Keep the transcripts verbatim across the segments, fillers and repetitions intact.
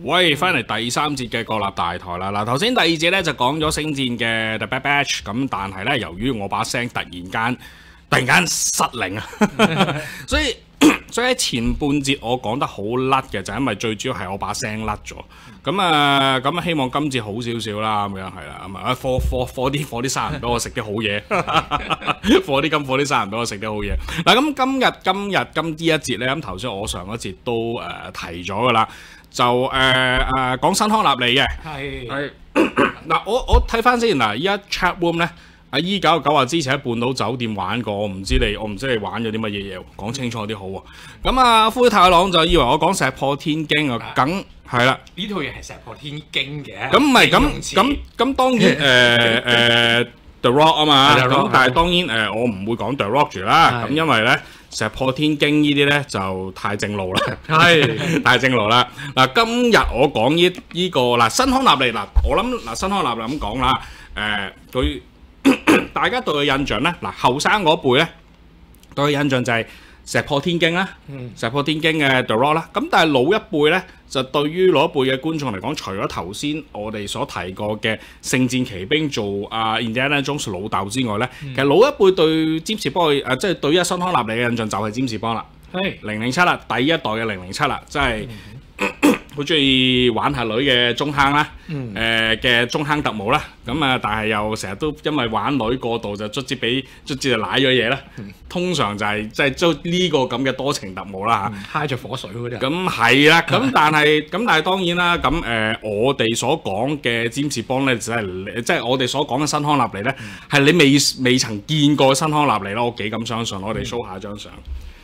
喂，翻嚟第三節嘅國立大台啦。嗱，頭先第二節咧就講咗星戰嘅 The Bad Batch， 咁但係咧由於我把聲突然間突然間失靈啊，所以所以喺前半節我講得好甩嘅，就係因為最主要係我把聲甩咗。咁啊咁啊，希望今次好少少啦，咁樣係啦，咁啊，貨貨貨啲貨啲生人俾我食啲好嘢，貨啲金貨啲生人俾我食啲好嘢。嗱，咁今日今日今呢一節咧，咁頭先我上一節都誒、呃、提咗噶啦。就誒誒、呃呃、講新康納利嘅，係係嗱，我我睇翻先嗱，依家 chat room 咧，阿 E 九九話之前喺半島酒店玩過，我唔知你我唔知你玩咗啲乜嘢嘢，講清楚啲好喎。咁啊，灰太狼就以為我講石破天驚啊，梗係啦， 呢套嘢係石破天驚嘅。 咁唔係咁咁咁當然誒誒、呃呃、The Rock 啊嘛，咁但係當然誒、呃、我唔會講 The Rock 住啦，咁因為咧。石破天驚呢啲咧就太正路啦，係太正路啦。嗱，今日我講呢呢個嗱新康納利嗱，我諗嗱新康納利咁講啦，誒、呃、佢大家對佢印象咧，嗱後生嗰輩咧對佢印象就係石破天驚啦，嗯、石破天驚嘅 The Rock 啦。咁但係老一輩咧就對於老一輩嘅觀眾嚟講，除咗頭先我哋所提過嘅聖戰奇兵做阿 Indiana Jones 老豆之外咧，嗯、其實老一輩對詹士邦誒即係對於新康納利嘅印象就係詹士邦啦，係零零七啦，第一代嘅零零七啦，即係。嗯好中意玩下女嘅中坑啦，誒嘅、呃、中坑特務啦，咁啊，但係又成日都因為玩女過度就卒之俾卒之就舐咗嘢啦。嗯、通常就係即係做呢個咁嘅多情特務啦嚇，揩着火水嗰啲。咁係啦，咁但係咁但係當然啦，咁誒、呃、我哋所講嘅占士邦咧，就係即係我哋所講嘅新康納利咧，係、嗯、你未未曾見過新康納利咯，我幾咁相信。我哋 show 下張相，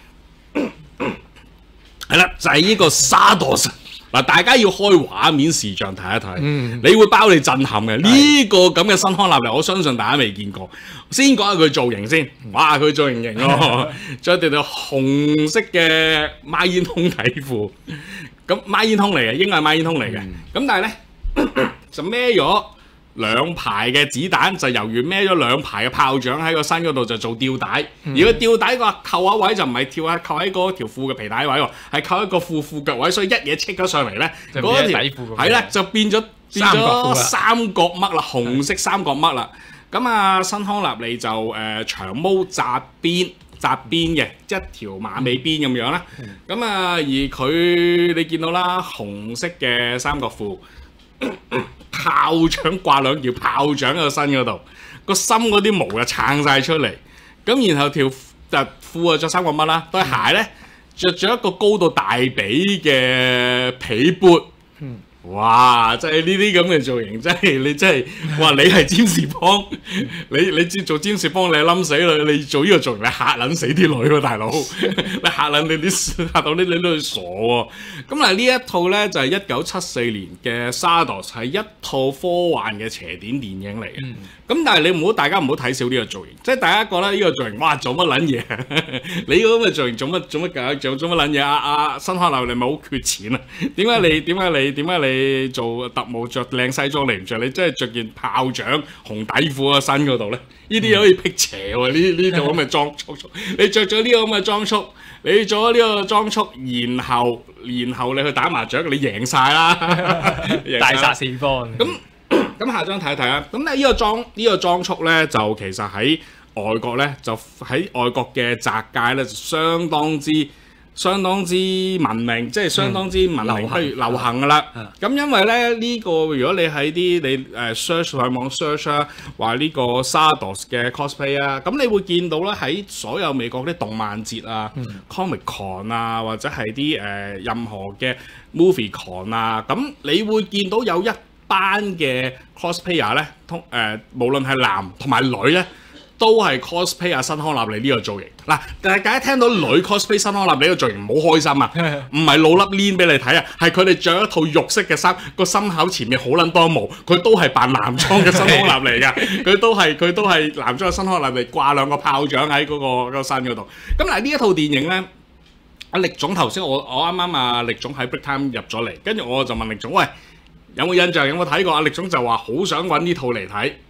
係啦、嗯，就係、是、呢個沙多神。嗱，大家要開畫面視像睇一睇，嗯、你會包你震撼嘅。呢是個咁嘅新康納利，我相信大家未見過。先講下佢造型先，哇！佢造型型咯，着條條紅色嘅孖煙通底褲，咁孖煙通嚟嘅，應該係孖煙通嚟嘅。咁、嗯、但係咧就孭咗兩排嘅子彈，就猶如孭咗兩排嘅炮仗喺個身嗰度就做吊帶，嗯、而個吊帶個扣下位就唔係跳下扣喺嗰條褲嘅皮帶位喎，係扣喺個褲褲腳位，所以一嘢戚咗上嚟咧，嗰條係啦就變咗變咗三角嘜啦，紅色三角嘜啦。咁啊，新康納利就誒、呃、長毛紮邊紮邊嘅一條馬尾辮咁樣啦。咁、嗯、啊，而佢你見到啦，紅色嘅三角褲。炮仗掛兩條炮仗喺個身嗰度，個心嗰啲毛就撐晒出嚟，咁然後條就褲啊着三角嘜啦，對鞋咧着咗一個高到大髀嘅皮缽。嗯哇！真係呢啲咁嘅造型，真係你真係，哇！你係占士邦，你你做占士邦你冧死啦！你做呢個造型你嚇撚死啲女喎，大佬！你嚇撚你啲嚇到啲女都傻喎！咁嗱呢一套咧就係一九七四年嘅《沙多士》，係一套科幻嘅邪典電影嚟嘅。咁、嗯、但係你唔好，大家唔好睇少呢個造型，即係大家覺得呢個造型，哇！做乜撚嘢？你嗰咁嘅造型做乜做乜搞？做做乜撚嘢？阿阿新康納利咪好缺錢啊？點解你點解你點解你？你做特務着靚西裝嚟唔着，你真係着件炮仗紅底褲個身嗰度咧？呢啲可以辟邪喎！呢呢度咁嘅裝束，你着咗呢個咁嘅裝束，你做咗呢個裝束，然後然後你去打麻雀，你贏晒啦， 大殺四方。 咁咁下張睇一睇啦。咁咧呢個裝呢個裝束咧，就其實喺外國咧，就喺外國嘅宅界咧，就相當之。相當之文明，即係相當之文明，不如流行噶啦。咁因為咧呢個，如果你喺啲你誒 search 上網 search 啊，話呢個 Sardos 嘅 cosplay 啊，咁你會見到咧喺所有美國啲動漫節啊、Comic Con 啊，或者係啲誒任何嘅 Movie Con 啊，咁你會見到有一班嘅 cosplayer 咧，通誒無論係男同埋女咧。都係 cosplay 啊新康納利呢個造型嗱，大家聽到女 cosplay 新康納利呢個造型唔好開心啊，唔係露粒鏈俾你睇啊，係佢哋着一套肉色嘅衫，個心口前面好撚多毛，佢都係扮男裝嘅新康納利㗎，佢都係佢都係男裝嘅新康納利，掛兩個炮仗喺嗰、嗰個嗰個身嗰度。咁嗱呢一套電影咧，阿力總頭先我我啱啱啊力總喺 break time 入咗嚟，跟住我就問力總喂。有冇印象？有冇睇過？阿力總就話好想揾呢套嚟睇，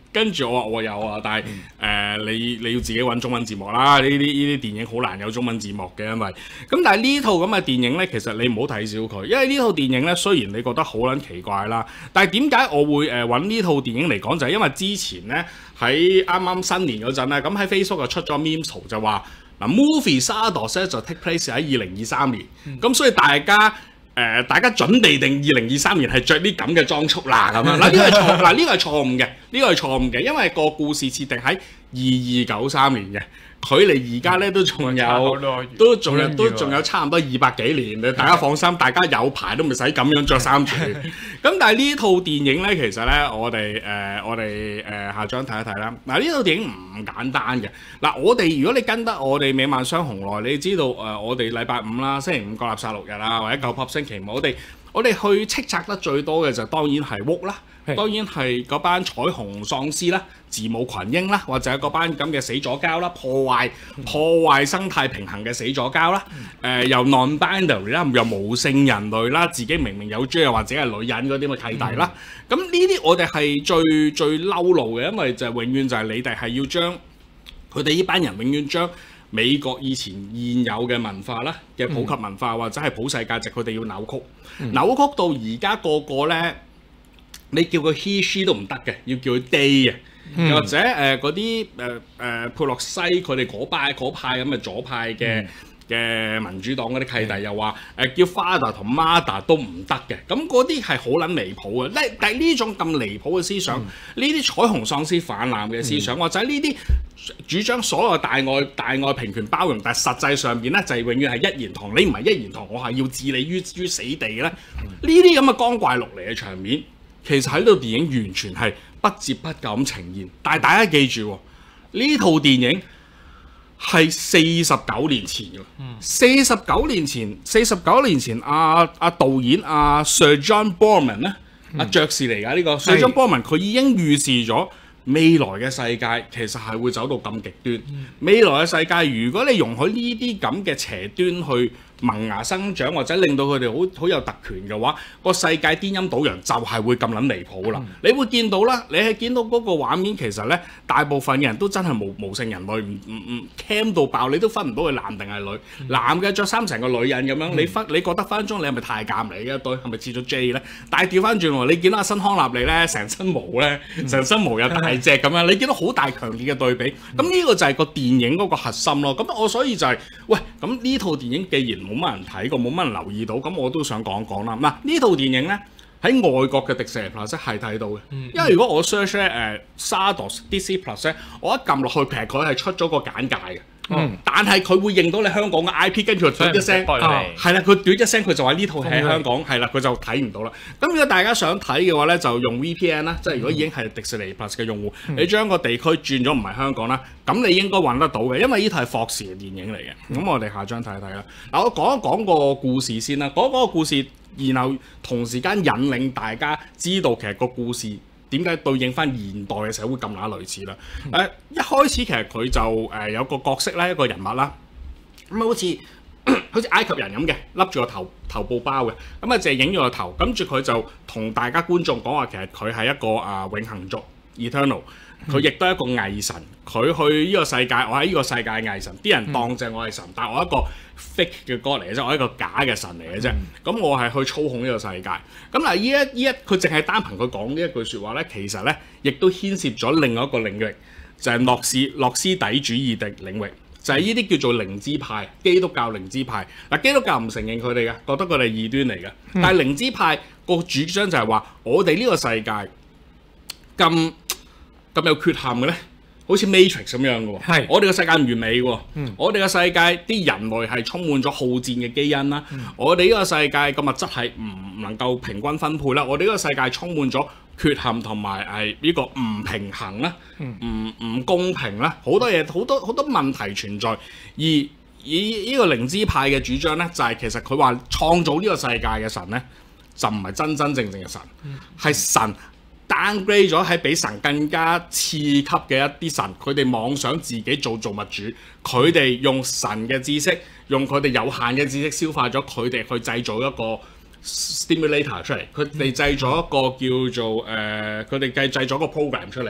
跟住我話我有啊，但係誒、嗯呃、你你要自己揾中文字幕啦。呢啲呢啲電影好難有中文字幕嘅，因為咁。但係呢套咁嘅電影呢，其實你唔好睇小佢，因為呢套電影呢，雖然你覺得好撚奇怪啦，但係點解我會誒揾呢套電影嚟講，就係、是、因為之前呢，喺啱啱新年嗰陣咧，咁喺 Facebook 就出咗 meme 圖就話嗱 Movie Stardust 咧就 take place 喺二零二三年，咁、嗯、所以大家誒、呃、大家準備定二零二三年係着啲咁嘅裝束啦咁樣。嗱呢個係錯，嗱呢個係錯誤嘅，呢個係錯誤嘅，因為個故事設定喺二二九三年嘅。距離而家咧都仲有，都仲有都仲有差唔多二百幾年。大家放心，大家有排都唔使咁樣着衫住。咁但係呢套電影咧，其實咧我哋誒、呃、我哋誒、呃、下張睇一睇啦。嗱呢套電影唔簡單嘅。嗱我哋如果你跟得我哋美漫雙雄內，你知道誒、呃、我哋禮拜五啦、星期五個立殺六日啦，或者九 pop 星期五，我哋我哋去叱咤得最多嘅就當然係 Woke 啦。當然係嗰班彩虹喪屍啦、字母群英啦，或者嗰班咁嘅死左膠啦，破壞破壞生態平衡嘅死左膠啦，誒、呃、又 non-binary 啦，又無性人類啦，自己明明有 J 或者係女人嗰啲咁嘅契弟啦，咁呢啲我哋係最最嬲怒嘅，因為就永遠就係你哋係要將佢哋呢班人永遠將美國以前現有嘅文化啦嘅普及文化、嗯、或者係普世價值，佢哋要扭曲，嗯、扭曲到而家個個咧。你叫佢 he she 都唔得嘅，要叫佢 they 嘅，嗯、或者誒嗰啲誒誒佩洛西佢哋嗰派嗰派咁嘅左派嘅嘅、嗯、民主黨嗰啲契弟又話誒、呃、叫 father 同 mother 都唔得嘅，咁嗰啲係好撚離譜嘅。呢但係呢種咁離譜嘅思想，呢啲、嗯、彩虹喪屍泛濫嘅思想，嗯、或者呢啲主張所有大愛大愛平權包容，但係實際上邊咧就係永遠係一言堂，你唔係一言堂，我係要置你於於死地咧。呢啲咁嘅光怪陸離嘅場面。其實喺呢套電影完全係不折不扣咁呈現，但係大家記住，呢套電影係四十九年前嘅，四十九年前，四十九年前，阿、啊、阿、啊、導演阿、啊、Sir John Borman 咧，阿爵士嚟㗎呢個 Sir John Borman，佢已經預示咗未來嘅世界其實係會走到咁極端。嗯、未來嘅世界，如果你容許呢啲咁嘅邪端去萌芽生長，或者令到佢哋好好有特權嘅話，個世界顛陰倒陽就係會咁撚離譜啦。嗯、你會見到啦，你係見到嗰個畫面，其實咧大部分嘅人都真係無無性人類，唔唔唔 cam 到爆，你都分唔到佢男定係女。嗯、男嘅着衫成個女人咁樣，嗯、你分你覺得分分鐘你係咪太監嚟嘅一對，係咪似咗 J 咧？但係調翻轉喎，你見到阿辛康納利咧，成身毛咧，成身毛又大隻咁樣，你見到好大強烈嘅對比。咁呢、嗯、個就係個電影嗰個核心咯。咁我所以就係、是，喂，咁呢套電影既然冇乜人睇過，冇乜人留意到，咁我都想講講啦。嗱，呢套電影咧喺外國嘅迪士尼 Plus 係睇到嘅，嗯、因為如果我 search 咧誒 Stardust D C Plus 咧，我一撳落去，其實佢係出咗個簡介嘅。嗯，但係佢會認到你香港嘅 I P， 跟住佢嘟一聲，係啦、嗯，佢嘟一聲，佢就話呢套戲喺香港，係啦，佢就睇唔到啦。咁如果大家想睇嘅話咧，就用 V P N 啦，即係如果已經係迪士尼 Plus 嘅用戶，嗯、你將個地區轉咗唔係香港啦，咁你應該揾得到嘅，因為呢套係霍士嘅電影嚟嘅。咁、嗯、我哋下張睇一睇啦。嗱，我講一講個故事先啦，講嗰個故事，然後同時間引領大家知道其實個故事點解對應翻現代嘅社會咁乸類似啦？誒、呃，一開始其實佢就誒、呃、有個角色咧，一個人物啦，咁好似好似埃及人咁嘅，笠住個頭頭布包嘅，咁啊淨係影咗個頭，跟住佢就同大家觀眾講話，其實佢係一個啊、呃、永恆族 Eternal， 佢亦都係一個偽神，佢去呢個世界，我喺呢個世界偽神，啲人當正我係神，但係我一個 fake 嘅哥嚟嘅啫，我係一個假嘅神嚟嘅啫。咁、嗯、我係去操控呢個世界。咁嗱，呢一呢一佢淨係單憑佢講呢一句説話咧，其實咧亦都牽涉咗另外一個領域，就係諾斯諾斯底主義的領域，就係呢啲叫做靈知派，基督教靈知派。嗱，基督教唔承認佢哋嘅，覺得佢哋係異端嚟嘅。嗯、但係靈知派個主張就係話，我哋呢個世界咁咁有缺陷嘅咧。好似 Matrix 咁樣嘅喎，係我哋個世界唔完美嘅喎，嗯、我哋個世界啲人類係充滿咗好戰嘅基因啦，嗯、我哋呢個世界個物質係唔能夠平均分配啦，我哋呢個世界充滿咗缺陷同埋係呢個唔平衡啦，唔唔、嗯、公平啦，好多嘢好多好多問題存在，而以呢個靈知派嘅主張咧，就係、是、其實佢話創造呢個世界嘅神咧，就唔係真真正正嘅神，係、嗯、神。downgrade 咗喺比神更加次級嘅一啲神，佢哋妄想自己做造物主，佢哋用神嘅知識，用佢哋有限嘅知識消化咗佢哋去製造一個 stimulator 出嚟，佢哋製咗一個叫做誒，佢哋計製咗個 program 出嚟，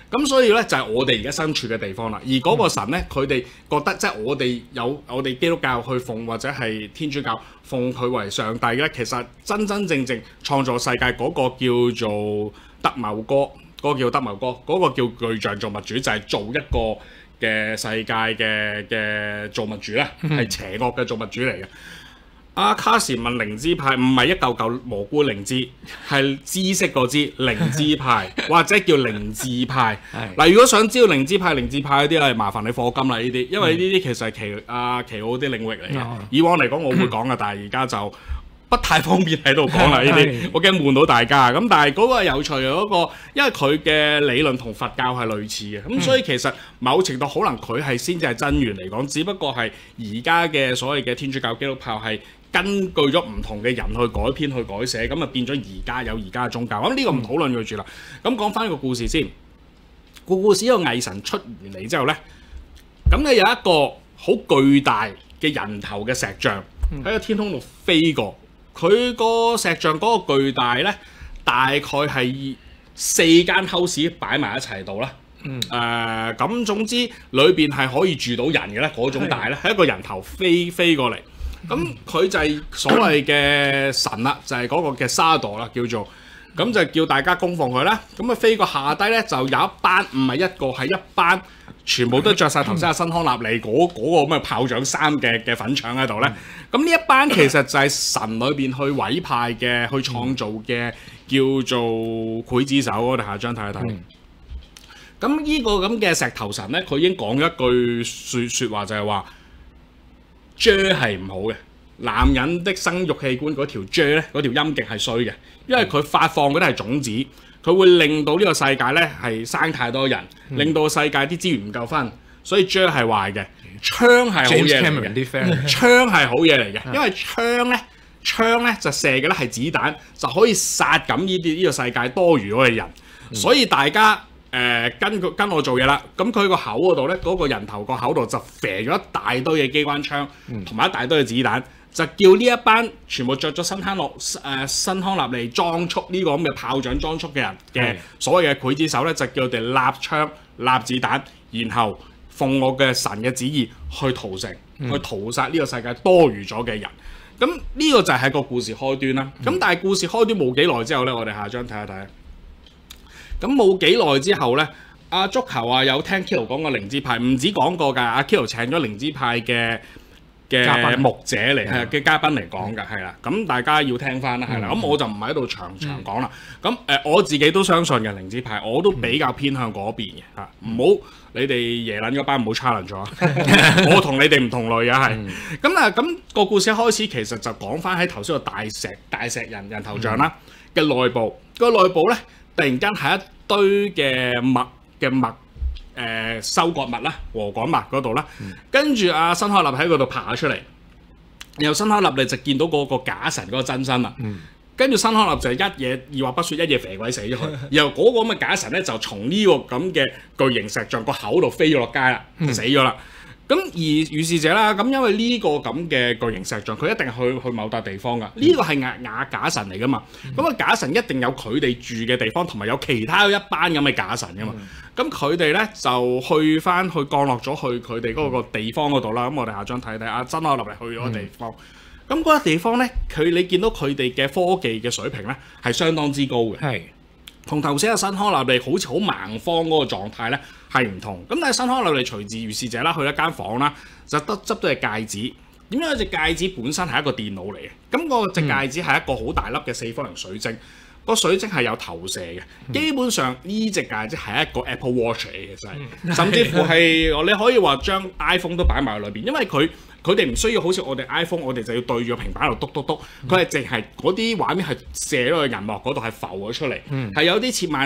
咁所以咧就係、是、我哋而家身處嘅地方啦。而嗰個神咧，佢哋覺得即係我哋有我哋基督教去奉或者係天主教奉佢為上帝咧，其實真真正正創造世界嗰個叫做德茂哥，嗰、那個叫德茂哥，嗰、那個叫巨像造物主，就係、是、做一個嘅世界嘅嘅造物主咧，係邪惡嘅造物主嚟嘅。阿卡士問靈知派唔係一嚿嚿蘑菇靈芝，係知識個知靈知派或者叫靈智派。嗱，如果想知道靈知派、靈智派嗰啲，係麻煩你課金啦呢啲，因為呢啲其實係奇阿奇奧啲領域嚟嘅。以往嚟講我會講嘅，但係而家就不太方便喺度講啦呢啲，我驚悶到大家。咁但係嗰個有趣嘅嗰、嗰個，因為佢嘅理論同佛教係類似嘅，咁所以其實某程度可能佢係先至係真源嚟講，只不過係而家嘅所謂嘅天主教基督教係根據咗唔同嘅人去改編去改寫，咁啊變咗而家有而家嘅宗教。咁呢個唔討論佢住啦。咁講翻個故事先，個故事呢個偽神出完嚟之後呢，咁咧有一個好巨大嘅人頭嘅石像喺個天空度飛過。佢個石像嗰個巨大呢，大概係四間 house 擺埋一齊度啦。誒、呃，咁總之裏邊係可以住到人嘅咧，嗰種大呢，係一個人頭飛飛過嚟。咁佢就係所謂嘅神啦，就係、是、嗰個嘅沙朵啦，叫做咁就叫大家供奉佢啦。咁啊飛過下低呢，就有一班唔係一個係一班，全部都着晒頭先阿辛康納利嗰嗰個咁嘅炮仗衫嘅嘅粉腸喺度呢。咁呢一班其實就係神裏邊去委派嘅，去創造嘅叫做劊子手。我哋下張睇一睇。咁呢個咁嘅石頭神呢，佢已經講咗一句説説話，就係話。J 係唔好嘅，男人的生育器官嗰條 J 咧，嗰條陰莖係衰嘅，因為佢發放嗰啲係種子，佢會令到呢個世界咧係生太多人，嗯、令到世界啲資源唔夠分，所以 J 係壞嘅。槍係好嘢嚟嘅，槍係好嘢嚟嘅，因為槍咧，槍咧就射嘅咧係子彈，就可以殺緊呢啲呢個世界多餘嗰個人，嗯、所以大家。誒、呃、跟佢跟我做嘢啦，咁佢個口嗰度咧，嗰、那個人頭個口度就射咗一大堆嘅機關槍，同埋、嗯、一大堆嘅子彈，就叫呢一班全部着咗新康樂誒新康納利裝束呢個咁嘅炮仗裝束嘅人嘅所謂嘅劊子手咧，就叫佢哋立槍立子彈，然後奉我嘅神嘅旨意去屠城，嗯、去屠殺呢個世界多餘咗嘅人。咁呢個就係個故事開端啦。咁、嗯、但係故事開端冇幾耐之後咧，我哋下張睇一睇。咁冇幾耐之後咧，阿足球啊有聽 Kilo 講過靈知派，唔止講過㗎，阿 Kilo 請咗靈知派嘅嘅牧者嚟，係嘅嘉賓嚟講㗎，係啦。咁大家要聽翻啦，係啦。咁我就唔喺度長長講啦。咁誒、呃，我自己都相信嘅靈知派，我都比較偏向嗰邊嘅嚇。唔好你哋耶撚嗰班唔好 challenge 咗，我同你哋唔同類啊，係。咁啊，咁個故事一開始其實就講翻喺頭先個大石大石人人頭像啦嘅內部，個內部咧。突然間係一堆嘅麥嘅麥誒收割物啦，禾稈麥嗰度啦，嗯、跟住阿辛康納利喺嗰度爬出嚟，然後辛康納利就見到嗰個假神嗰個真身啦，嗯、跟住辛康納就一嘢二話不說一嘢肥鬼死咗佢，然後嗰個咁嘅假神咧就從呢個咁嘅巨型石像個口度飛咗落街啦，嗯、死咗啦。咁而如是者啦，咁因為呢個咁嘅巨型石像，佢一定去去某笪地方噶。呢、嗯、個係亞亞假神嚟噶嘛。咁啊、嗯、假神一定有佢哋住嘅地方，同埋有其他一班咁嘅假神噶嘛。咁佢哋咧就去翻去降落咗去佢哋嗰個地方嗰度啦。咁我哋下張睇睇，阿辛康納利去咗個地方。咁嗰、嗯、個地方咧，佢你見到佢哋嘅科技嘅水平咧係相當之高嘅。係同頭先阿辛康納利好似好蠻荒嗰個狀態咧。係唔同咁，但係辛康納利隨住如是者啦，去一間房啦，就得執到隻戒指。點解隻戒指本身係一個電腦嚟嘅？咁、那個隻戒指係一個好大粒嘅四方形水晶，個水晶係有投射嘅。嗯、基本上呢隻戒指係一個 Apple Watch 嚟嘅，真係，嗯、甚至乎係你可以話將 iPhone 都擺埋喺裏邊，因為佢佢哋唔需要好似我哋 iPhone， 我哋就要對住個平板喺度篤篤篤，佢係淨係嗰啲畫面係射咗去銀幕嗰度係浮咗出嚟，係、嗯、有啲似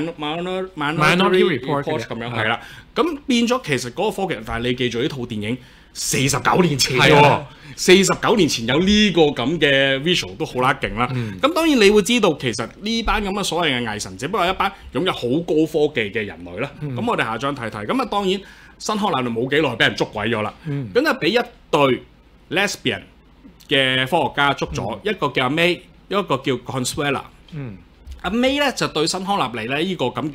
Minority Report 咁樣係啦。咁變咗其實嗰個科技，但係你記住呢套電影四十九年前喎，四十九年前有呢個咁嘅 visual 都好啦勁啦。咁、嗯、當然你會知道其實呢班咁嘅所謂嘅偽神，只不過係一班擁有好高科技嘅人類啦。咁、嗯、我哋下張睇睇。咁啊當然辛康納利冇幾耐俾人捉鬼咗啦。咁啊俾一對 lesbian 嘅科學家捉咗，嗯、一個叫阿 May，一個叫 Consuela。阿 May 咧就對辛康納利咧呢個咁嘅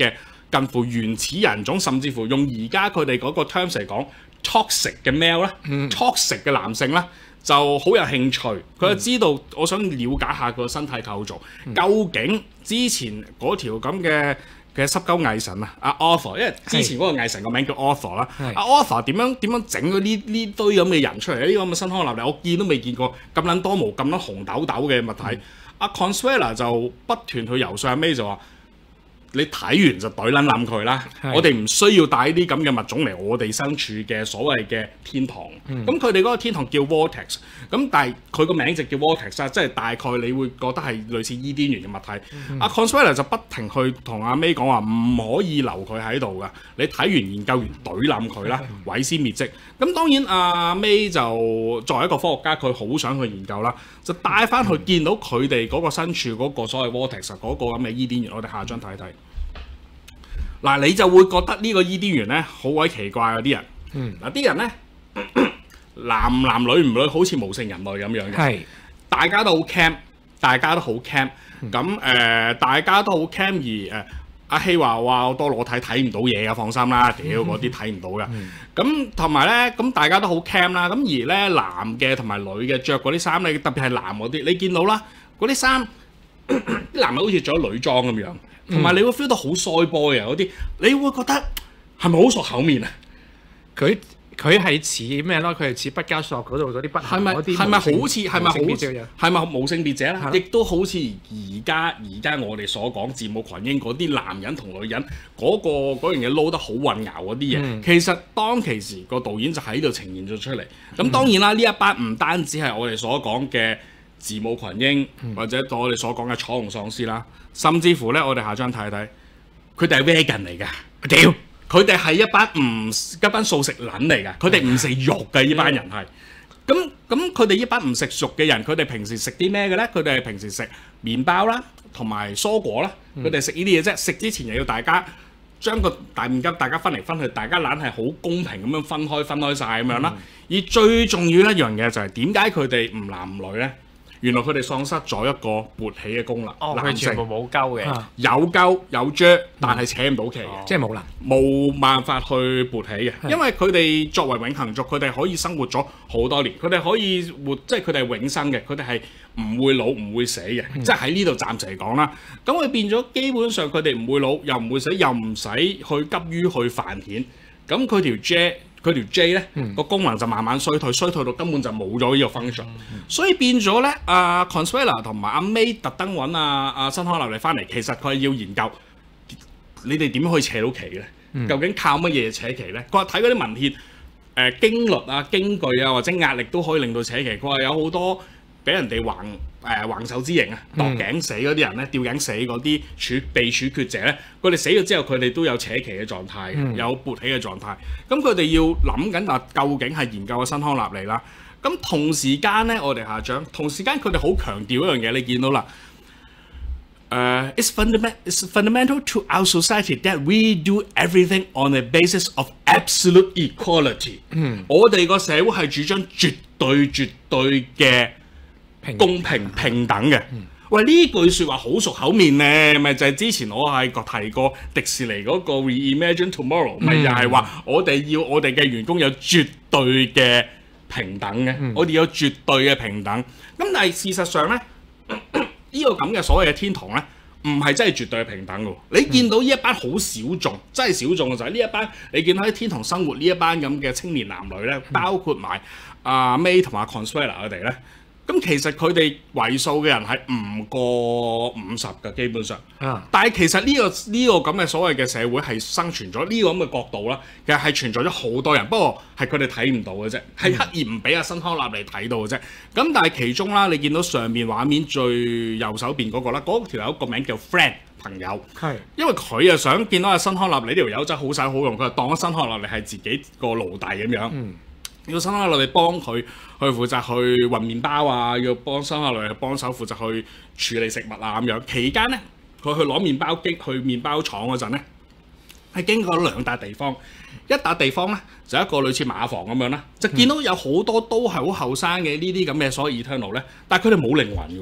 近乎原始人種，甚至乎用而家佢哋嗰個 terms 嚟講 toxic 嘅 male 咧、嗯、，toxic 嘅男性咧，就好有興趣。佢就知道，嗯、我想了解下佢個身體構造，嗯、究竟之前嗰條咁嘅嘅濕鳩偽神啊，阿 Arthur， 因為之前嗰個偽神個名叫 Arthur 啦，阿 Arthur 點樣點樣整咗呢呢堆咁嘅人出嚟？呢啲咁嘅新康納利，我見都未見過咁撚多毛、咁撚紅豆豆嘅物體。阿、嗯啊、Consuela 就不斷去游說阿 May 就話：你睇完就懟撚冧佢啦！我哋唔需要帶呢啲咁嘅物種嚟我哋身處嘅所謂嘅天堂。咁佢哋嗰個天堂叫 Vortex， 咁但係佢個名就叫 Vortex 啊，即係大概你會覺得係類似伊甸園嘅物體。阿、嗯啊、Consuela 就不停去同阿 May 講話唔可以留佢喺度噶，你睇完研究完懟冧佢啦，毀屍滅跡。咁當然阿 May 就作為一個科學家，佢好想去研究啦，就帶翻去見到佢哋嗰個身處嗰個所謂 Vortex 嗰個咁嘅伊甸園。我哋下張睇睇。嗱，你就會覺得呢個伊甸園咧好鬼奇怪啊！啲人，嗱啲、嗯、人咧男男女唔女好似無性人類咁樣嘅，係大家都好 cam， 大家都好 cam，咁誒大家都好 cam 而誒阿希話話多裸體睇唔到嘢啊，放心啦，屌嗰啲睇唔到嘅，咁同埋咧咁大家都好 cam 啦，咁而咧男嘅同埋女嘅着嗰啲衫咧，特別係男嗰啲，你見到啦嗰啲衫，啲男嘅好似着咗女裝咁樣。同埋你會 feel 到好腮波嘅嗰啲，你會覺得係咪好熟口面啊？佢佢係似咩咯？佢係似畢加索嗰度嗰啲筆痕嗰啲，係咪好似係咪好係咪無性別者啦？亦都好似而家而家我哋所講字母群英嗰啲男人同女人嗰、嗰個嗰樣嘢撈得好混淆嗰啲嘢，嗯、其實當其時個導演就喺度呈現咗出嚟。咁當然啦，呢、嗯、一班唔單止係我哋所講嘅字母群英，嗯、或者我哋所講嘅彩虹喪屍啦。甚至乎咧，我哋下張睇睇，佢哋係 vegan 嚟㗎。屌，佢哋係一班唔一班素食撚嚟㗎。佢哋唔食肉嘅呢班人係。咁咁，佢哋呢班唔食肉嘅人，佢哋平時食啲咩嘅咧？佢哋係平時食麵包啦，同埋蔬果啦。佢哋食呢啲嘢啫。食之前又要大家將個大麵羹大家分嚟分去，大家懶係好公平咁樣分開分開晒咁樣啦。嗯、而最重要一樣嘢就係點解佢哋唔男唔女咧？原來佢哋喪失咗一個勃起嘅功能， 哦，佢全部冇鳩嘅， 有鳩有啫，但係扯唔到旗嘅， 哦、即係冇能， 冇辦法去勃起嘅，因為佢哋作為永恆族，佢哋可以生活咗好多年，佢哋可以活，即係佢哋係永生嘅，佢哋係唔會老唔會死嘅，嗯、即係喺呢度暫時嚟講啦。咁佢變咗基本上佢哋唔會老，又唔會死，又唔使去急於去繁衍。咁佢條 J。佢條 J 咧個、嗯、功能就慢慢衰退，衰退到根本就冇咗呢個 function，、嗯、所以變咗咧，阿、uh, Consuela 同埋阿 May 特登揾阿阿新康納利翻嚟，其實佢係要研究你哋點樣可以扯到旗嘅咧？嗯、究竟靠乜嘢扯旗咧？佢話睇嗰啲文獻，誒、呃、經律啊、經據啊或者壓力都可以令到扯旗。佢話有好多俾人哋橫誒、呃、橫手之刑啊，度頸死嗰啲人咧，吊頸死嗰啲處被處決者咧，佢哋死咗之後，佢哋都有扯旗嘅狀態，嗯、有勃起嘅狀態。咁佢哋要諗緊啊，究竟係研究個新康納利啦。咁同時間咧，我哋下章同時間佢哋好強調一樣嘢，你見到啦。誒、uh, ，it's fundamental, it's fundamental to our society that we do everything on the basis of absolute equality。嗯，我哋個社會係主張絕對絕對嘅公平平等嘅。嗯、喂，呢句説話好熟口面咧，咪就係之前我係個提過迪士尼嗰個 Reimagine Tomorrow，咪又係話我哋要我哋嘅員工有絕對嘅平等嘅，嗯、我哋有絕對嘅平等。咁但係事實上咧。呢個咁嘅所謂嘅天堂咧，唔係真係絕對平等嘅。你見到呢一班好小眾，嗯、真係小眾嘅就係呢一班。你見到喺天堂生活呢一班咁嘅青年男女咧，包括埋阿 May 同埋 Consuela 佢哋咧。咁其實佢哋為數嘅人係唔過五十嘅基本上。啊、但係其實呢、呢個呢、呢個咁嘅所謂嘅社會係生存咗呢個咁嘅角度啦。其實係存在咗好多人，不過係佢哋睇唔到嘅啫，係刻意唔俾阿新康納利睇到嘅啫。咁但係其中啦，你見到上面畫面最右手邊嗰、嗰個啦，嗰條友個名叫 Friend 朋友。係是，因為佢啊想見到阿新康納利呢條友真係好使好用，佢就當咗新康納利係自己個奴隸咁樣。嗯。要新康納利幫佢去負責去運麵包啊，要幫新康納利去幫手負責去處理食物啊咁樣。期間咧，佢去攞麵包機去麵包廠嗰陣咧，係經過兩笪地方。一笪地方咧就一個類似馬房咁樣啦，就見到有好多都係好後生嘅呢啲咁嘅所謂 Eternal 咧，但係佢哋冇靈魂嘅，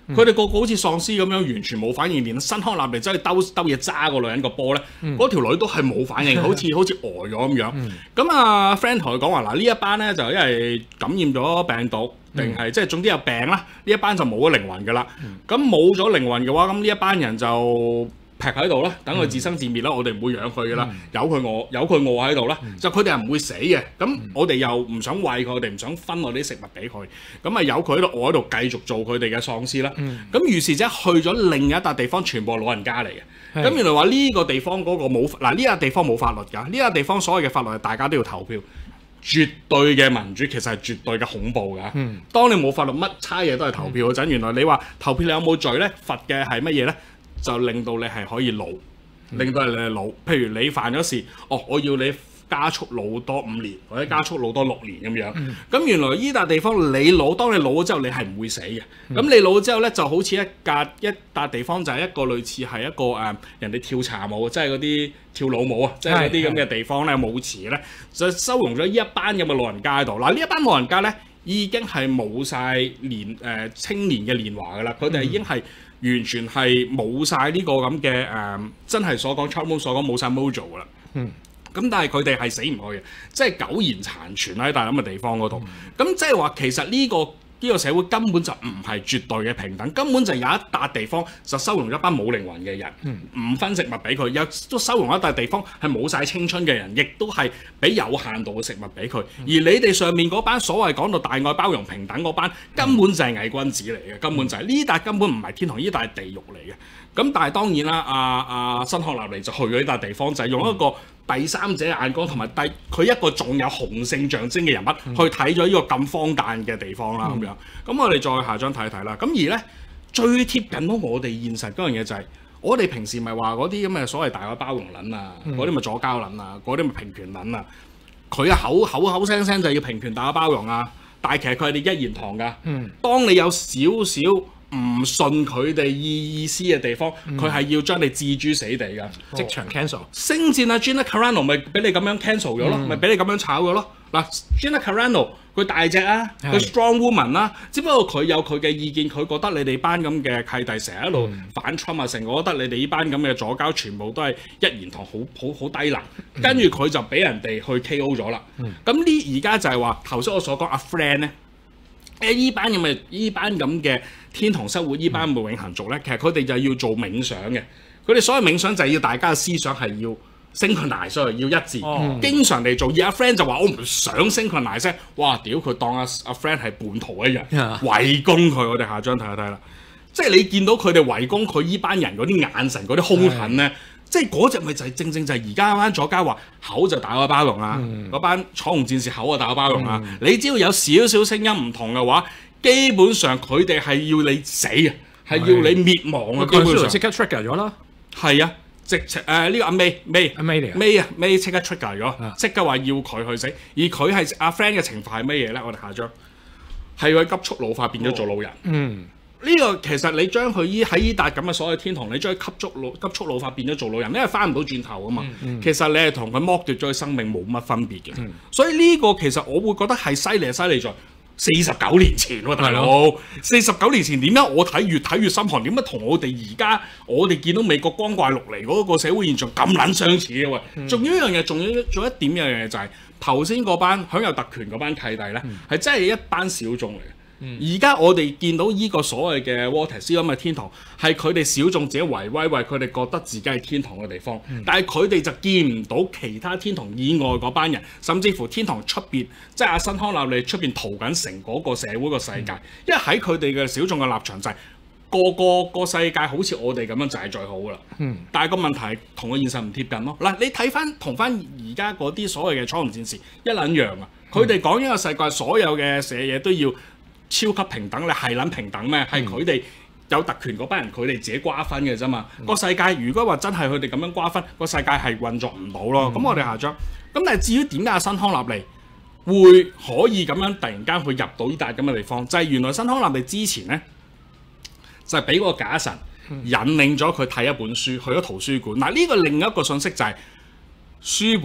佢哋個個好似喪屍咁樣，完全冇反應，連辛康納利真係兜兜嘢揸個女人個波咧，嗰、嗯、條女都係冇反應，好似好似呆咗咁樣。咁、嗯、啊 friend 同佢講話嗱，呢一班咧就因為感染咗病毒，定係即係總之有病啦，呢一班就冇咗靈魂㗎啦。咁冇咗靈魂嘅話，咁呢一班人就劈喺度啦，等佢自生自滅啦，我哋唔會養佢噶啦，由佢餓，由佢餓喺度啦，就佢哋係唔會死嘅。咁我哋又唔想餵佢，我哋唔想分我啲食物俾佢，咁啊由佢喺度餓喺度繼續做佢哋嘅喪屍啦。咁於是者去咗另一笪地方，全部係老人家嚟嘅。咁原來話呢個地方嗰個冇嗱呢笪地方冇法律㗎，呢笪地方所謂嘅法律係大家都要投票，絕對嘅民主其實係絕對嘅恐怖㗎。嗯、當你冇法律，乜差嘢都係投票嗰陣，原來你話投票你有冇罪咧？罰嘅係乜嘢咧？就令到你係可以老，令到你係老。譬如你犯咗事，哦，我要你加速老多五年，或者加速老多六年咁樣。咁、嗯、原來依笪地方你老，當你老咗之後，你係唔會死嘅。咁、嗯、你老咗之後咧，就好似一格一笪地方，就係一個類似係一個誒、呃、人哋跳茶舞，即係嗰啲跳老舞啊，即係嗰啲咁嘅地方咧，舞池咧，就收容咗依一班咁嘅老人家喺度。嗱，呢一班老人家咧已經係冇晒年誒、呃、青年嘅年華㗎啦，佢哋已經係。完全係冇晒呢個咁嘅誒，真係所講 Charles 所講冇晒 mojo 㗎啦。嗯。咁但係佢哋係死唔去嘅，即係苟延殘存喺大咁嘅地方嗰度。咁、嗯、即係話其實呢、這個呢、這個社會根本就唔係絕對嘅平等，根本就有一笪地方就收容一班冇靈魂嘅人，唔、嗯、分食物俾佢，又都收容一笪地方係冇晒青春嘅人，亦都係俾有限度嘅食物俾佢。嗯、而你哋上面嗰班所謂講到大愛包容平等嗰班，根本就係偽君子嚟嘅，根本就係呢笪根本唔係天堂，呢笪係地獄嚟嘅。咁但係當然啦，阿、啊、阿、啊、辛康納利就去咗呢笪地方，就係、是、用一個第三者眼光同埋第佢一個仲有雄性象徵嘅人物、嗯、去睇咗呢個咁荒誕嘅地方啦，咁、嗯、樣。咁我哋再下張睇睇啦。咁而咧最貼近到我哋現實嗰樣嘢就係、是，我哋平時咪話嗰啲咁嘅所謂大愛包容撚啊，嗰啲咪左膠撚啊，嗰啲咪平權撚啊。佢啊口口口聲聲就要平權大愛包容啊，但係其實佢係哋一言堂㗎。嗯，當你有少少唔信佢哋意意思嘅地方，佢係、嗯、要將你置諸死地㗎，即、哦、場 cancel。星戰啊 Gina Carano 咪俾你咁樣 cancel 咗咯，咪俾、嗯、你咁樣炒咗咯。嗱 Gina Carano 佢大隻啊，佢 strong woman 啦、啊，只不過佢有佢嘅意見，佢覺得你哋班咁嘅契弟成日喺度反 Trump 啊，成，我覺得你哋呢班咁嘅左膠全部都係一言堂，好好好低能。跟住佢就俾人哋去 K O 咗啦。咁呢而家就係話頭先我所講阿 Friend 咧。誒依班咁嘅依班咁嘅天堂生活，依班嘅永恆族咧，其實佢哋就要做冥想嘅。佢哋所謂冥想就係要大家嘅思想係要 synchronize，所以要一致。哦、經常嚟做，而阿 friend 就話我唔想 synchronize，哇！屌佢當阿阿 friend 係叛徒一樣，圍攻佢。我哋下張睇一睇啦，即係你見到佢哋圍攻佢依班人嗰啲眼神、嗰啲兇狠咧。即係嗰隻咪就係正正就係而家班左膠話口就大愛包容啊，嗰、嗯、班彩虹戰士口就大愛包容啊。嗯、你只要有少少聲音唔同嘅話，基本上佢哋係要你死啊，係要你滅亡啊。基本上即刻 trigger 咗啦。係啊，直情誒呢個阿 May May 阿 May 嚟啊 May 啊 May 即刻 trigger 咗，即刻話要佢去死。而佢係阿 friend 嘅情況係乜嘢咧？我哋下張係佢急速老化變咗做老人。哦、嗯。呢個其實你將佢依喺依笪咁嘅所謂天堂，你將佢急速老急速老化變咗做老人，因為翻唔到轉頭啊嘛。嗯嗯、其實你係同佢剝奪咗佢生命冇乜分別嘅。嗯、所以呢個其實我會覺得係犀利，係犀利在四十九年前喎、啊，大佬。四十九年前點解我睇越睇越心寒？點解同我哋而家我哋見到美國光怪陸離嗰個社會現象咁撚相似嘅喂？仲、嗯、有一樣嘢，仲有仲有一點一樣嘢就係頭先嗰班享有特權嗰班契弟咧，係、嗯、真係一班小眾嚟嘅。而家、嗯、我哋見到依個所謂嘅 Vortex 咁嘅天堂，係佢哋小眾自己維威，為佢哋覺得自己係天堂嘅地方。嗯、但係佢哋就見唔到其他天堂以外嗰班人，甚至乎天堂出邊，即係阿辛康納利出邊逃緊成嗰個社會個世界。嗯、因為喺佢哋嘅小眾嘅立場就係、是、個個個世界好似我哋咁樣就係最好噶啦。嗯、但係個問題同個現實唔貼近咯。嗱，你睇翻同翻而家嗰啲所謂嘅彩虹戰士一撚樣啊！佢哋講呢個世界所有嘅寫嘢都要超級平等，你係撚平等咩？係佢哋有特權嗰班人，佢哋自己瓜分嘅啫嘛。個、嗯、世界如果話真係佢哋咁樣瓜分，個世界係運作唔到咯。咁、嗯、我哋下張。咁但係至於點解阿辛康納利會可以咁樣突然間去入到呢笪咁嘅地方，就係、是、原來辛康納利之前咧就係、是、俾個假神引領咗佢睇一本書，去咗圖書館。嗱，呢個另一個信息就係書本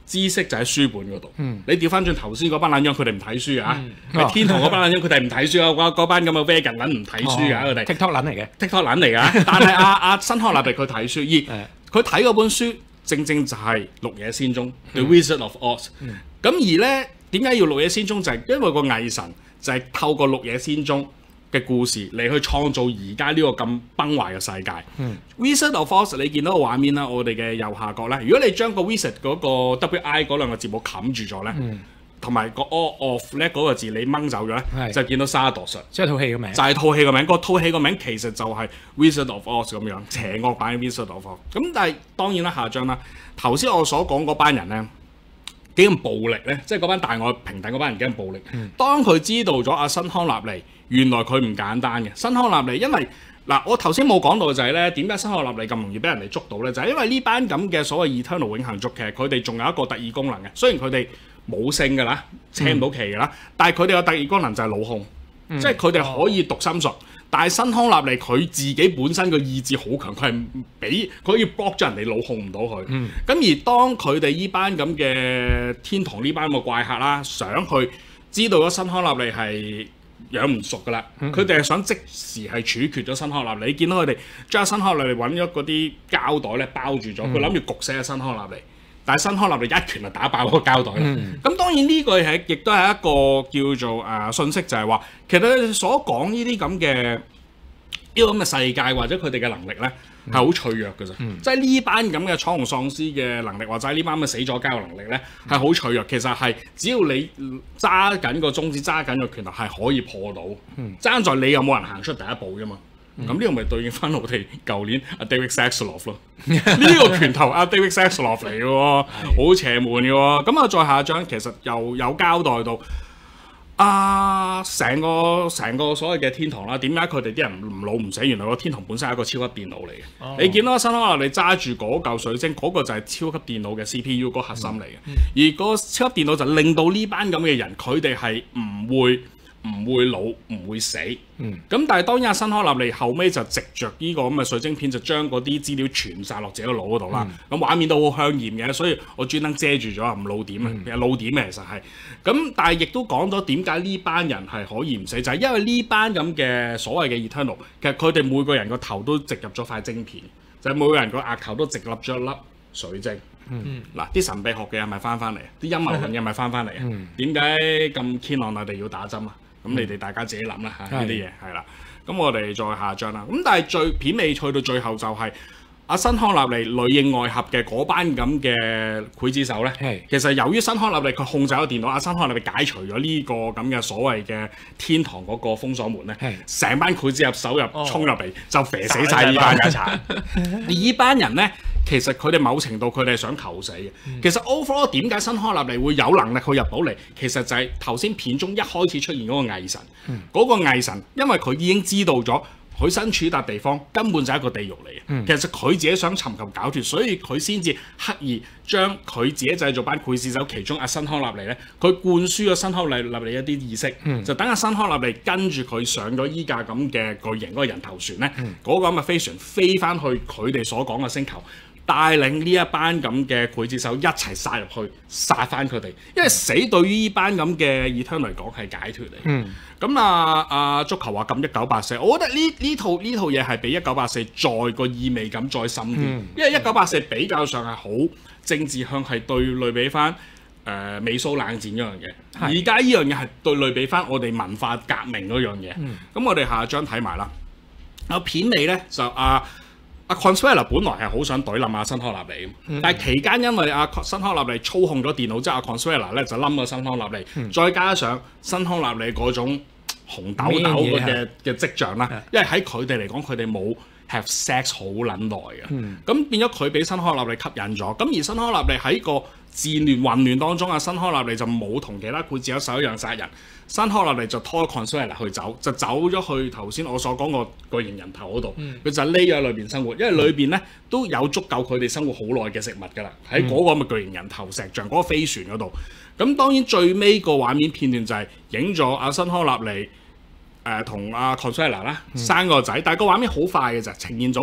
知識就喺書本嗰度。 嗯、 你調翻轉頭先嗰班撚樣，佢哋唔睇書啊！ 嗯哦、 天堂嗰班撚樣，佢哋唔睇書啊！嗰班咁嘅 vegan 撚唔睇書㗎，佢哋 TikTok 撚嚟嘅 TikTok 撚嚟㗎。但係阿阿辛康納利佢睇書，而佢睇嗰本書正正就係《綠野仙蹤》The Wizard of Oz。咁、嗯、而咧點解要綠野仙蹤？就係、是、因為個偽神就係透過綠野仙蹤嘅故事嚟去創造而家呢個咁崩壞嘅世界。嗯、Wizard of Oz 你見到個畫面啦，我哋嘅右下角咧，如果你將個 Wizard 嗰個 W I 嗰兩個字母冚住咗咧，同埋、嗯、個 All of 咧嗰個字你掹走咗咧，是就見到沙多術， 即係套戲個名， 就係套戲個名。個套戲個名其實就係 Wizard of Oz 咁樣，邪惡版嘅 Wizard of Oz。咁但係當然啦，下張啦，頭先我所講嗰班人咧幾咁暴力咧，即係嗰班大愛平等嗰班人幾咁暴力。嗯、當佢知道咗阿辛康納利，原來佢唔簡單嘅。辛康納利因為嗱，我頭先冇講到就係咧，點解辛康納利咁容易俾人哋捉到咧？就係、是、因為呢班咁嘅所謂 Eternal 永恆族，其實佢哋仲有一個特異功能嘅。雖然佢哋冇性㗎啦，扯唔到旗㗎啦，嗯、但係佢哋有特異功能就係腦控，嗯、即係佢哋可以讀心術。但係辛康納利佢自己本身個意志好強，佢係俾佢可以 block 咗人哋腦控唔到佢。咁、嗯、而當佢哋呢班咁嘅天堂呢班咁嘅怪客啦，想去知道咗辛康納利係養唔熟噶啦，佢哋係想即時係處決咗辛康納利。你見到佢哋將辛康納利揾咗嗰啲膠袋咧包住咗，佢諗住焗死阿辛康納利。但係辛康納利一拳就打爆嗰個膠袋啦。咁、嗯、當然呢個係亦都係一個叫做誒、呃、信息，就係話其實你所講呢啲咁嘅呢個咁嘅世界或者佢哋嘅能力咧係好脆弱嘅啫。嗯、即係呢班咁嘅彩虹喪屍嘅能力，或者呢班咁嘅死咗膠嘅能力咧係好脆弱。其實係只要你揸緊個中指、揸緊個拳頭係可以破到。爭、嗯、在你有冇人行出第一步啫嘛。咁呢個咪對應翻我哋舊年阿 David Zaslav 咯，呢個拳頭阿 David Zaslav 嚟嘅喎，好邪門嘅喎。咁啊，再下一張其實又有交代到啊，成個成個所謂嘅天堂啦，點解佢哋啲人唔老唔死？原來個天堂本身係一個超級電腦嚟嘅。哦、你見到辛康納利你揸住嗰嚿水晶，嗰、嗰個就係超級電腦嘅 C P U 嗰核心嚟嘅。嗯嗯、而個超級電腦就令到呢班咁嘅人，佢哋係唔會。唔會老，唔會死。咁、嗯、但係當然阿辛康納利後尾就藉着呢個咁嘅水晶片，就將嗰啲資料傳晒落自己個腦嗰度啦。咁、嗯、畫面都好香豔嘅，所以我專登遮住咗，唔露點啊。其實露點嘅其實係。咁但係亦都講咗點解呢班人係可以唔死，就係、是、因為呢班咁嘅所謂嘅 Eternal，其實佢哋每個人個頭都植入咗塊晶片，就係、是、每個人個額頭都植入咗一粒水晶。嗱、嗯，啲神秘學嘅係咪翻翻嚟？啲陰謀論嘅係咪翻翻嚟啊？點解咁堅昂我哋要打針啊？咁你哋大家自己諗啦嚇，呢啲嘢係啦。咁我哋再下張啦。咁但係最片尾去到最後就係阿辛康納利裏應外合嘅嗰班咁嘅劊子手咧。係其實由於辛康納利佢控制咗電腦，阿辛康納利解除咗呢個咁嘅所謂嘅天堂嗰個封鎖門咧，成是班劊子入手入、哦、衝入嚟就肥死晒呢班人。而呢班人咧。其實佢哋某程度佢哋係想求死嘅。嗯、其實 overall 點解辛康納利會有能力去入到嚟？其實就係頭先片中一開始出現嗰個偽神。嗰、嗯、個偽神因為佢已經知道咗佢身處笪地方根本就係一個地獄嚟嘅。嗯、其實佢自己想尋求解脫，所以佢先至刻意將佢自己製造班劊子手其中阿辛康納利咧，佢灌輸咗辛康納利一啲意識，嗯、就等阿辛康納利跟住佢上咗依架咁嘅巨型嗰個人頭船咧，嗰、嗯、個咁嘅飛船飛翻去佢哋所講嘅星球。帶領呢一班咁嘅劊子手一齊殺入去，殺翻佢哋，因為死對於呢班咁嘅 Eternal 嚟講係解脫嚟。咁、嗯、啊啊足球話撳一九八四，我覺得呢呢套呢套嘢係比一九八四再個意味感再深啲，嗯、因為一九八四比較上係好政治向，係對類比翻誒、呃、美蘇冷戰嗰樣嘢。而家呢樣嘢係對類比翻我哋文化革命嗰樣嘢。咁、嗯、我哋下一張睇埋啦。有片尾咧就啊。阿 Consuela 本來係好想懟冧阿辛康納利，嗯、但係期間因為阿辛康納利操控咗電腦之後，阿 Consuela 咧就冧咗辛康納利，嗯、再加上辛康納利嗰種紅豆豆嘅嘅跡象啦，因為喺佢哋嚟講，佢哋冇 have sex 好撚耐嘅，咁、嗯、變咗佢俾辛康納利吸引咗，咁而辛康納利喺個戰亂混亂當中，阿辛康納利就冇同其他劊子手一樣殺人。辛康納利就拖 Consuela 去走，就走咗去頭先我所講個巨型人頭嗰度，佢、嗯、就匿咗喺裏邊生活，因為裏邊咧都有足夠佢哋生活好耐嘅食物㗎啦，喺嗰個咁嘅巨型人頭石像嗰、嗰個飛船嗰度。咁當然最尾個畫面片段就係影咗阿辛康納利誒同阿 Consuela 啦生個仔，但係個畫面好快嘅就呈現咗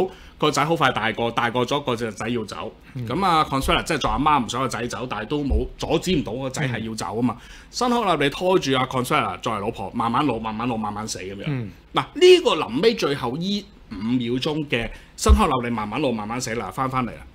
個仔好快大個，大個咗個隻仔要走，咁啊 Consuela 即係做阿媽唔想個仔走，但係都冇阻止唔到個仔係要走啊嘛。辛康納利拖住阿 Consuela 作為老婆，慢慢老慢慢老慢慢死咁樣。嗱呢、嗯、個臨尾最後依五秒鐘嘅辛康納利慢慢老慢慢死啦，翻翻嚟啦。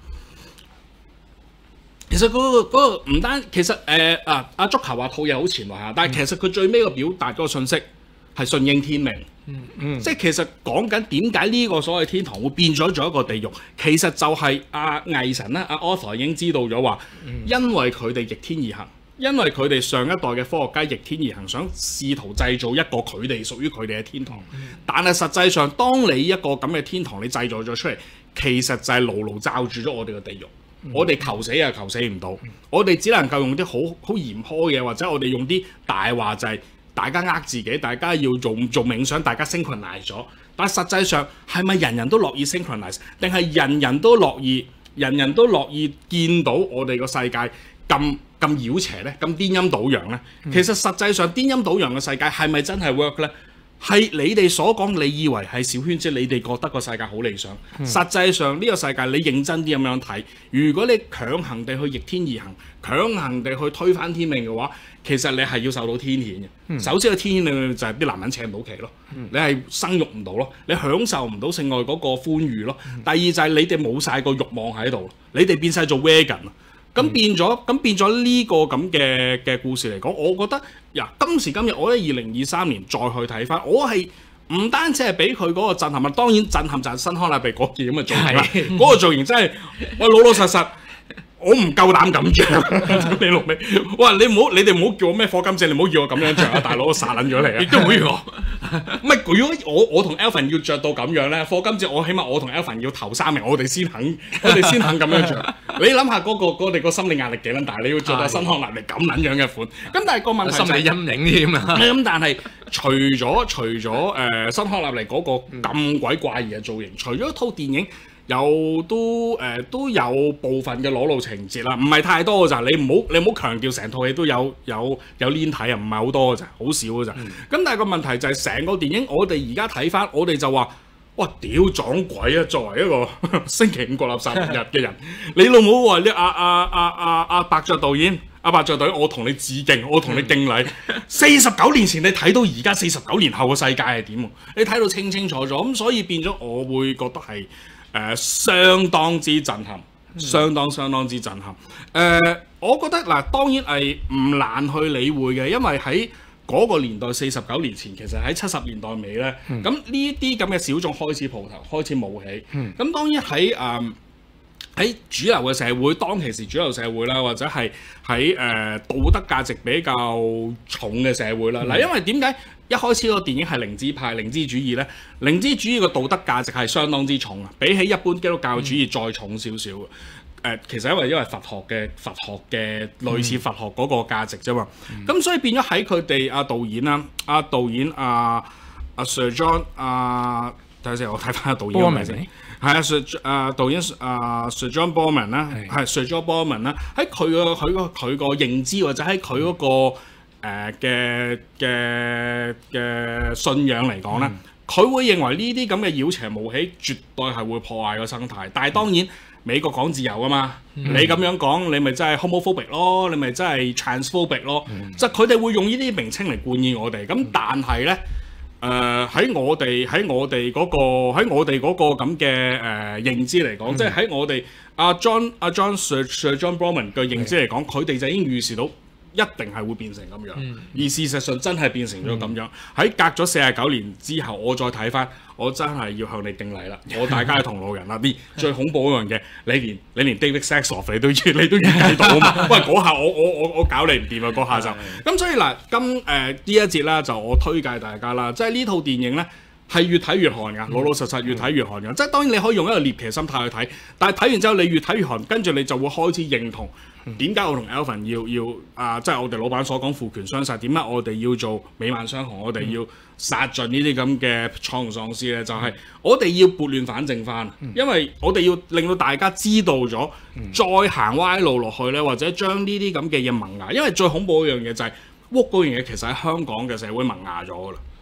其實嗰、嗰個嗰個唔單，其實誒、呃、啊阿足球話套嘢好前衞下，但係其實佢最尾個表達嗰個信息係順應天命。嗯嗯、即係其實講緊點解呢個所謂天堂會變咗做一個地獄，其實就係阿魏神啦，阿 Arthur 已經知道咗話，因為佢哋逆天而行，因為佢哋上一代嘅科學家逆天而行，想試圖製造一個佢哋屬於佢哋嘅天堂。嗯、但係實際上，當你一個咁嘅天堂你製造咗出嚟，其實就係牢牢罩住咗我哋嘅地獄。嗯、我哋求死又求死唔到，嗯、我哋只能夠用啲好好嚴苛嘅，或者我哋用啲大話就係、是。大家呃自己，大家要做做冥想，大家 synchronize 咗。但係實際上係咪人人都樂意 synchronize， 定係人人都樂意，人人都樂意見到我哋個世界咁咁妖邪呢？咁顛陰倒陽呢？嗯、其實實際上顛陰倒陽嘅世界係咪真係 work 呢？係你哋所講，你以為係小圈子，你哋覺得個世界好理想。嗯、實際上呢個世界你認真啲咁樣睇，如果你強行地去逆天而行，強行地去推翻天命嘅話，其實你係要受到天譴嘅。嗯、首先個天譴你就係啲男人請唔到期咯，嗯、你係生育唔到咯，你享受唔到性愛嗰個歡愉咯。嗯、第二就係你哋冇晒個慾望喺度，你哋變晒做 vegan。咁變咗，咁、嗯、變咗呢個咁嘅嘅故事嚟講，我覺得呀，今時今日我覺得二零二三年再去睇翻，我係唔單止係俾佢嗰個震撼啊，當然震撼就係辛康納利嗰件咁嘅造型啦，嗰是個造型真係我老老實實。我唔夠膽咁着，你老味！哇！你唔好，你哋唔好叫我咩霍金姐，你唔好叫我咁樣着啊！大佬，我殺撚咗你啊！亦都唔好要我。唔係，如果我我同 Alvin 要着到咁樣咧，霍金姐我起碼我同 Alvin 要頭三名，我哋先肯，我哋先肯咁樣着。你諗下嗰個我哋個心理壓力幾撚大？你要着到辛康納利咁撚樣嘅款，咁但係個問題就係心理陰影添啊！ 咁但係除咗除咗誒辛康納利嗰個咁鬼怪異嘅造型，除咗套電影。有都誒、呃、都有部分嘅裸露情節啦，唔係太多㗎咋，你唔好你唔好強調成套戲都有有有黏睇啊，唔係好多㗎咋，好少㗎咋。咁、嗯、但係個問題就係成個電影，我哋而家睇翻，我哋就話：哇屌撞鬼啊！作為一個星期五國立殺人日嘅人，你老母話你阿阿阿阿阿白雀導演，阿、啊、白雀導演，我同你致敬，我同你敬禮。四十九年前你睇到而家四十九年後嘅世界係點？你睇到清清楚楚，咁所以變咗我會覺得係。誒、呃、相當之震撼，相當相當之震撼。誒、呃，我覺得嗱、呃，當然係唔難去理會嘅，因為喺嗰個年代，四十九年前，其實喺七十年代尾咧，咁呢啲咁嘅小眾開始蒲頭，開始冒起。咁、嗯、當然喺誒喺主流嘅社會，當其時主流社會啦，或者係喺誒道德價值比較重嘅社會啦。嗱、嗯，因為點解？一開始個電影係靈知派、靈知主義呢，靈知主義個道德價值係相當之重啊，比起一般基督教主義再重少少嘅。誒，其實因為因為佛學嘅佛學嘅類似佛學嗰個價值啫嘛。咁、嗯、所以變咗喺佢哋阿導演啦、阿、啊、導演阿阿、啊啊、Sir John 阿睇下先，我睇翻阿導演名先。係啊 Sir 啊導演啊 Sir John Borman 啦，係 Sir John Borman 啦，喺佢個佢個佢個認知或者喺佢嗰個。誒嘅嘅嘅信仰嚟講咧，佢、嗯、會認為呢啲咁嘅妖邪冒起，絕對係會破壞個生態。但係當然，美國講自由啊嘛，嗯、你咁樣講，你咪真係 homophobic 咯，你咪真係 transphobic 咯。即係佢哋會用呢啲名稱嚟冠以我哋。咁但係咧，誒、呃、喺我哋喺我哋嗰、嗰個喺我哋嗰個咁嘅誒認知嚟講，嗯、即係喺我哋阿 John 阿 John Sir Sir John Borman 嘅認知嚟講，佢哋、嗯、就已經預示到。一定係會變成咁樣，嗯、而事實上真係變成咗咁樣。喺、嗯、隔咗四十九年之後，我再睇翻，我真係要向你敬禮啦！我大家係同路人啦。啲最恐怖嗰樣嘢，你連你連 David Hasselhoff 你都你都預計到啊嘛！喂，嗰下我我我我搞你唔掂啊！嗰下就咁，所以嗱，今誒呢、呃、一節啦，就我推介大家啦，即係呢套電影咧。係越睇越寒㗎，老老實實越睇越寒㗎。嗯、即係當然你可以用一個獵奇心態去睇，但係睇完之後你越睇越寒，跟住你就會開始認同點解我同 Alvin 要要啊，即係我哋老闆所講父權雙殺，點解我哋要做美萬雙雄，我哋要殺盡呢啲咁嘅創喪屍咧？就係、是、我哋要撥亂反正翻，因為我哋要令到大家知道咗，再行歪路落去咧，或者將呢啲咁嘅嘢萌芽。因為最恐怖一樣嘢就係、是，屋嗰樣嘢其實喺香港嘅社會萌芽咗㗎啦。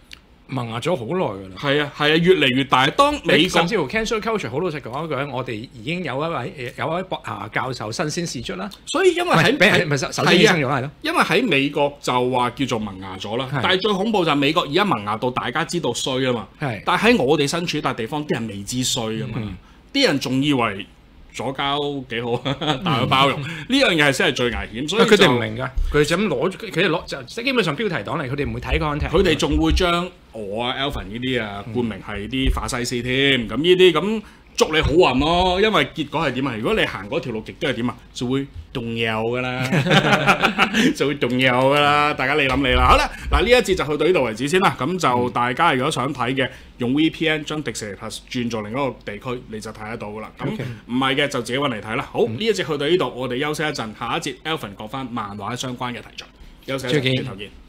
萌芽咗好耐㗎啦。 係啊係啊，越嚟越大。當美國甚至乎 cancel culture 好老實講一句，我哋已經有一位有一位博啊教授新鮮事出啦。 所以因為喺俾人唔係首首先犧牲咗係咯。 因為喺美國就話叫做萌芽咗啦，但係最恐怖就係美國而家萌芽到大家知道衰啊嘛。係，但係喺我哋身處笪地方，啲人未知衰啊嘛，啲、嗯、人仲以為左膠幾好，大有包容呢樣嘢係先係最危險。所以佢哋唔明㗎，佢哋就咁攞，佢哋攞就基本上標題黨嚟，佢哋唔會睇 content。佢哋仲會將我啊 Alvin 呢啲啊冠名係啲法西斯添，咁呢啲咁祝你好運咯。因為結果係點啊？如果你行嗰條路極都係點啊？就會動搖㗎啦，就會動搖㗎啦。大家你諗你啦。好啦，嗱呢一節就去到呢度為止先啦。咁就大家如果想睇嘅，用 V P N 將迪士尼 Plus 轉做另一個地區，你就睇得到㗎啦。咁唔係嘅就自己揾嚟睇啦。好，呢、嗯、一節去到呢度，我哋休息一陣，下一節 Alvin 講翻漫畫相關嘅題材。休息一陣，轉頭見。